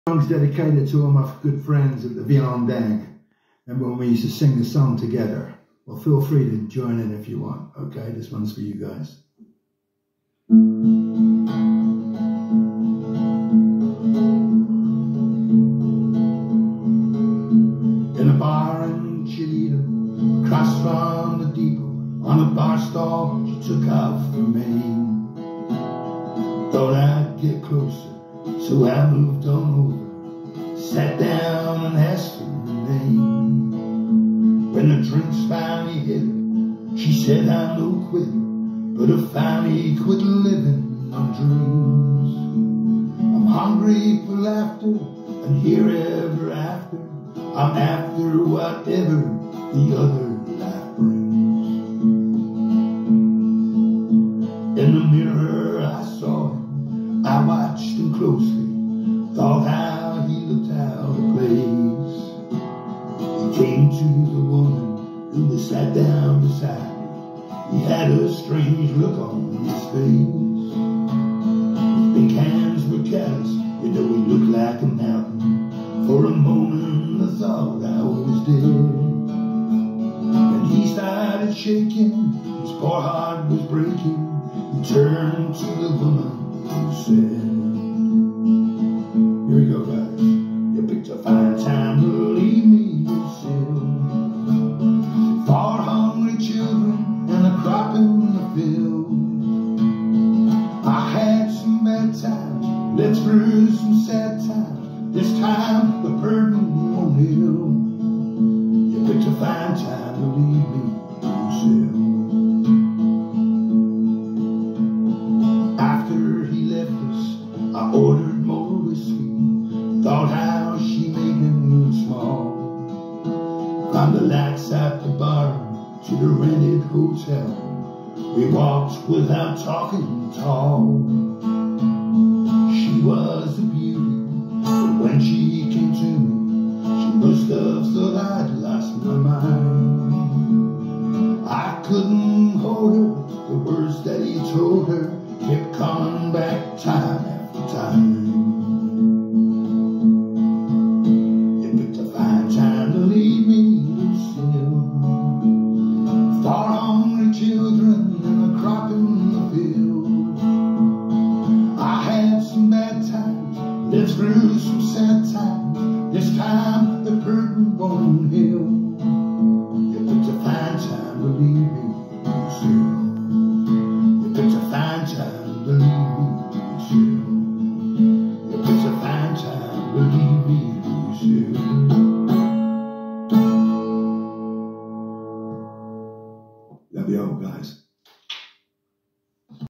Song's dedicated to all my good friends at the Violon Dang. Remember when we used to sing the song together? Well, feel free to join in if you want. Okay, this one's for you guys. In a bar in Chilita, across from the depot, on a bar stall, she took off her mane. Thought I'd get closer, so I moved on over, sat down and asked her name. When the drinks finally hit her, she said, I'm no quitter, but I finally quit living on dreams. I'm hungry for laughter, and here ever after, I'm after whatever the other life brings. In the mirror I saw him, I watched him closely, thought how he looked out of place. He came to the woman who was sat down beside me. He had a strange look on his face. His big hands were calloused, you know he looked like a mountain. For a moment I thought I was dead. When he started shaking, his poor heart was breaking. He turned to the woman who said, here we go, guys. You picked a fine time to leave me, Lucille. 4 hungry children and a crop in the field. I had some bad times, lived through some sad times. This time the burden won't heal. You picked a fine time to leave me, Lucille. After he left us, I ordered more whiskey. Thought how she made him look small. From the lights at the bar to the rented hotel, we walked without talking at all. She was a beauty, but when she came to me, she must have thought I'd lost my mind. I couldn't hold her, the words that he told her kept coming back time after time. Lived through some sad times. This time the burden won't heal. You picked a fine time to leave me, Lucille. You picked a fine time to leave me, Lucille. You picked a fine time to leave me, Lucille. Love you all, guys.